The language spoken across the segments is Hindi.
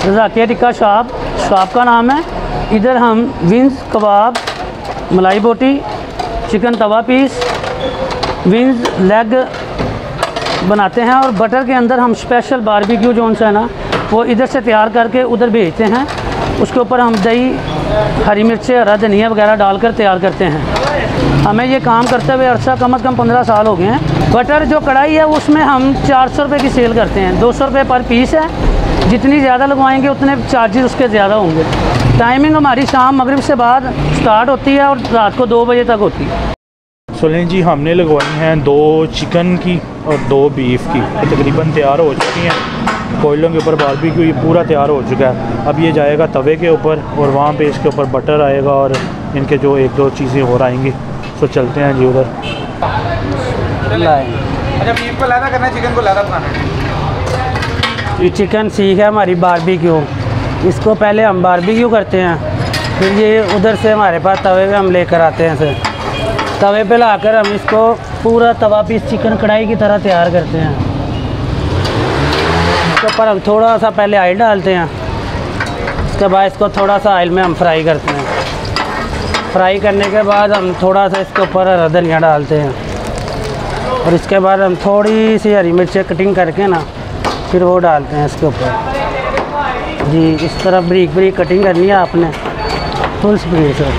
रज़ाकिया टिक्का शॉप का नाम है। इधर हम विंग्स कबाब, मलाई बोटी, चिकन तवा पीस, विंग्स लेग बनाते हैं और बटर के अंदर हम स्पेशल बारबेक्यू जो है ना वो इधर से तैयार करके उधर भेजते हैं। उसके ऊपर हम दही, हरी मिर्चें, हरा धनिया वगैरह डालकर तैयार करते हैं। हमें ये काम करते हुए अरसा कम से कम 15 साल हो गए हैं। बटर जो कढ़ाई है उसमें हम 400 रुपये की सेल करते हैं। 200 रुपये पर पीस है। जितनी ज़्यादा लगवाएंगे उतने चार्जेस उसके ज़्यादा होंगे। टाइमिंग हमारी शाम मगरिब से बाद स्टार्ट होती है और रात को 2 बजे तक होती है। सुनें जी, हमने लगवाई हैं 2 चिकन की और 2 बीफ की। तकरीबन तैयार हो चुकी हैं। कोयलों के ऊपर बारबेक्यू ये पूरा तैयार हो चुका है। अब ये जाएगा तवे के ऊपर और वहाँ पे इसके ऊपर बटर आएगा और इनके जो 1-2 चीज़ें और आएंगी। तो चलते हैं जी उधर। अच्छा, बीफ को लादा करना है, चिकन को लादा बनाना है। ये चिकन सीख है हमारी बारबेक्यू। इसको पहले हम बारबेक्यू करते हैं, फिर ये उधर से हमारे पास तवे पे हम लेकर आते हैं। इसे तवे पे लाकर हम इसको पूरा तवा पीस चिकन कढ़ाई की तरह तैयार करते हैं। इसके ऊपर हम थोड़ा सा पहले ऑयल डालते हैं। उसके बाद इसको थोड़ा सा ऑयल में हम फ्राई करते हैं। फ्राई करने के बाद हम थोड़ा सा इसके ऊपर हरा धनिया डालते हैं और इसके बाद हम थोड़ी सी हरी मिर्चें कटिंग करके ना फिर वो डालते हैं इसके ऊपर। जी, इस तरह बारीक बारीक कटिंग करनी है आपने, फुल स्पीड से।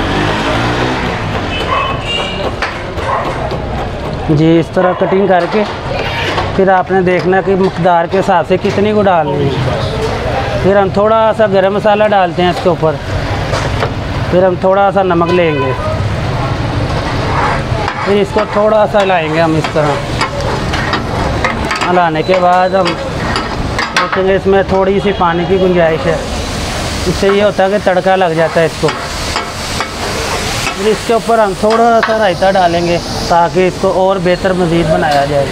जी, इस तरह कटिंग करके फिर आपने देखना कि मकदार के हिसाब से कितनी को डालनी है। फिर हम थोड़ा सा गरम मसाला डालते हैं इसके ऊपर। फिर हम थोड़ा सा नमक लेंगे। फिर इसको थोड़ा सा हिलाएंगे हम इस तरह। हिलाने के बाद हम देखेंगे इसमें थोड़ी सी पानी की गुंजाइश है। इससे ये होता है कि तड़का लग जाता है इसको। फिर इसके ऊपर हम थोड़ा सा रायता डालेंगे ताकि इसको और बेहतर मज़ीद बनाया जाए।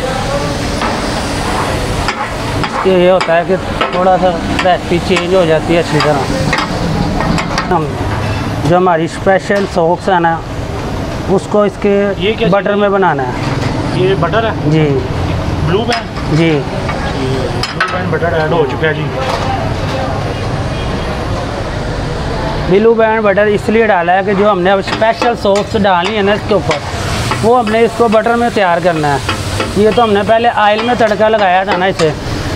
इसके ये होता है कि थोड़ा सा रेसिपी चेंज हो जाती है अच्छी तरह। हम जो हमारी स्पेशल सॉस है ना उसको इसके बटर में बनाना है। ये बटर है जी, ब्लू बैंड। जी, ब्लू बैंड बटर ऐड हो चुका है जी। ब्लू बैंड बटर इसलिए डाला है कि जो हमने अब स्पेशल सॉस डालनी है ना इसके ऊपर, वो हमने इसको बटर में तैयार करना है। ये तो हमने पहले ऑयल में तड़का लगाया था ना इसे,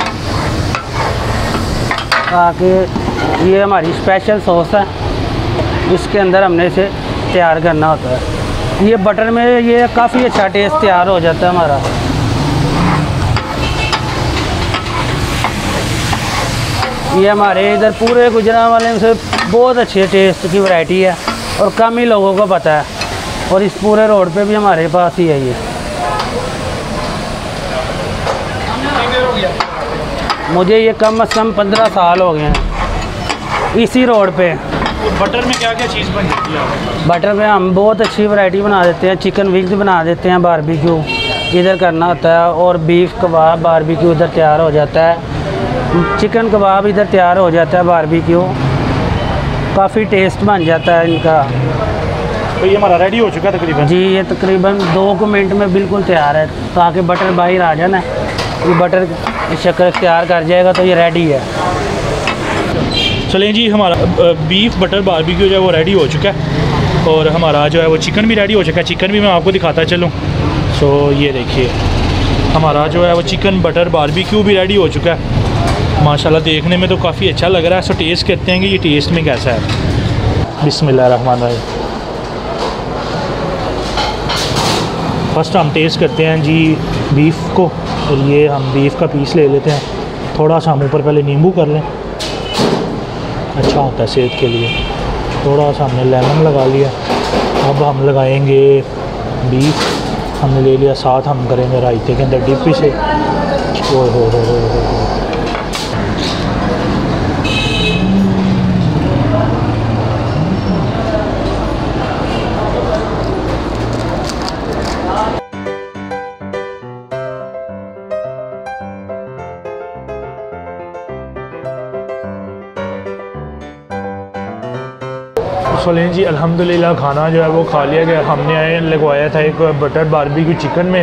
ताकि ये हमारी स्पेशल सॉस है, इसके अंदर हमने इसे तैयार करना होता है। ये बटर में ये काफ़ी अच्छा टेस्ट तैयार हो जाता है हमारा। ये हमारे इधर पूरे गुजरांवाले में से बहुत अच्छे टेस्ट की वैरायटी है और कम ही लोगों को पता है। और इस पूरे रोड पे भी हमारे पास ही है ये। मुझे ये कम से कम 15 साल हो गए हैं इसी रोड पे। बटर में क्या क्या चीज़ बन जाती है? बटर में हम बहुत अच्छी वैरायटी बना देते हैं। चिकन विंग्स बना देते हैं, बारबेक्यू इधर करना होता है, और बीफ कबाब बारबेक्यू इधर तैयार हो जाता है। चिकन कबाब इधर तैयार हो जाता है बारबेक्यू। काफ़ी टेस्ट बन जाता है इनका। तो ये हमारा रेडी हो चुका है तकरीबन जी। ये तकरीबन 2 मिनट में बिल्कुल तैयार है, ताकि बटर बाहर आ जाए ना। ये बटर शक्कर तैयार कर जाएगा तो ये रेडी है। चलें जी, हमारा बीफ बटर बारबेक्यू जो है वो रेडी हो चुका है और हमारा जो है वो चिकन भी रेडी हो चुका है। चिकन भी मैं आपको दिखाता चलूँ। सो ये देखिए, हमारा जो है वो चिकन बटर बारबेक्यू भी रेडी हो चुका है। माशाल्लाह देखने में तो काफ़ी अच्छा लग रहा है। सो टेस्ट करते हैं कि ये टेस्ट में कैसा है। बिस्मिल्लाहिर्रहमानिर्रहीम। फर्स्ट हम टेस्ट करते हैं जी बीफ को, और ये हम बीफ का पीस ले लेते हैं। थोड़ा सा हम ऊपर पहले नींबू कर लें, अच्छा होता है सेहत के लिए। थोड़ा सा हमने लेमन लगा लिया। अब हम लगाएंगे बीफ, हमने ले लिया। साथ हम करेंगे रायते के अंदर डिप से। हो सोलें जी, अल्हम्दुलिल्लाह खाना जो है वो खा लिया गया। हमने लगवाया था एक बटर बारबेक्यू चिकन में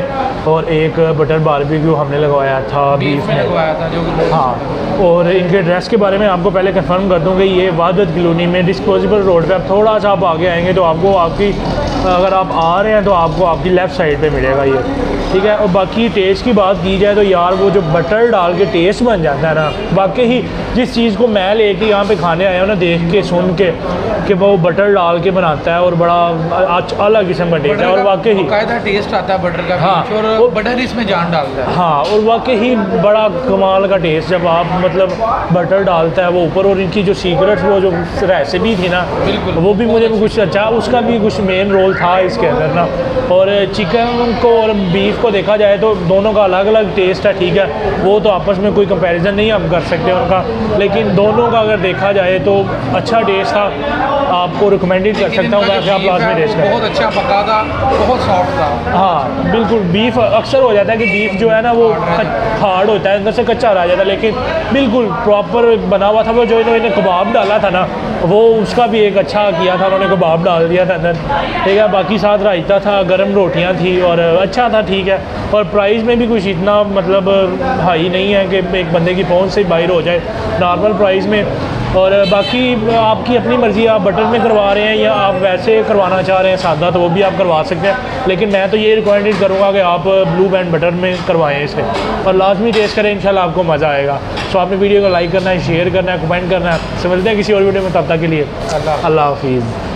और एक बटर बारबेक्यू हमने लगवाया था बीफ में लगवाया था जो हाँ। और इनके ड्रेस के बारे में आपको पहले कंफर्म कर दूँ कि ये वादत कॉलोनी में डिस्पोजेबल रोड पे आप थोड़ा सा आप आगे आएंगे तो आपको आपकी अगर आप आ रहे हैं तो आपको आपकी लेफ़्ट साइड पे मिलेगा ये, ठीक है। और बाकी टेस्ट की बात की जाए तो यार वो जो बटर डाल के टेस्ट बन जाता है ना, वाकई ही जिस चीज़ को मैं लेके यहाँ पे खाने आया हूँ ना, देख के सुन के कि वो बटर डाल के बनाता है और बड़ा अलग किस्म का टेस्ट है और वाकई ही कायदा टेस्ट आता है बटर का। हाँ, और बटर इसमें जान डालता है। हाँ, और वाकई ही बड़ा कमाल का टेस्ट जब आप मतलब बटर डालता है वो ऊपर। और इनकी जो सीक्रेट वो जो रेसिपी थी ना, बिल्कुल वो भी मुझे कुछ अच्छा, उसका भी कुछ मेन रोल था इसके अंदर ना। और चिकन को और बीफ को देखा जाए तो दोनों का अलग अलग टेस्ट है, ठीक है। वो तो आपस में कोई कंपैरिजन नहीं हम कर सकते उनका, लेकिन दोनों का अगर देखा जाए तो अच्छा टेस्ट था। आपको रिकमेंडेड कर सकता हूँ मैं, आप लाजमी टेस्ट करें। बहुत अच्छा पका था, बहुत सॉफ्ट था। हाँ बिल्कुल। बीफ अक्सर हो जाता है कि बीफ जो है ना वो हार्ड होता है, अंदर से कच्चा रह जाता है, लेकिन बिल्कुल प्रॉपर बना हुआ था। वो जो इन्होंने कबाब डाला था ना, वो उसका भी एक अच्छा किया था, उन्होंने कबाब डाल दिया था अंदर, ठीक है। बाकी साथ रायता था, गर्म रोटियां थी और अच्छा था, ठीक है। और प्राइस में भी कुछ इतना मतलब हाई नहीं है कि एक बंदे की पहुंच से बाहर हो जाए, नॉर्मल प्राइस में। और बाकी आपकी अपनी मर्ज़ी, आप बटर में करवा रहे हैं या आप वैसे करवाना चाह रहे हैं सादा, तो वो भी आप करवा सकते हैं। लेकिन मैं तो ये रिकमेंडेड करूँगा कि आप ब्लू बैंड बटर में करवाएं इसे, और लाजमी टेस्ट करें, इंशाल्लाह आपको मज़ा आएगा। सो आपने वीडियो को लाइक करना है, शेयर करना है, कमेंट करना है। समझते हैं किसी और वीडियो में, तब तक के लिए अल्लाह हाफिज़।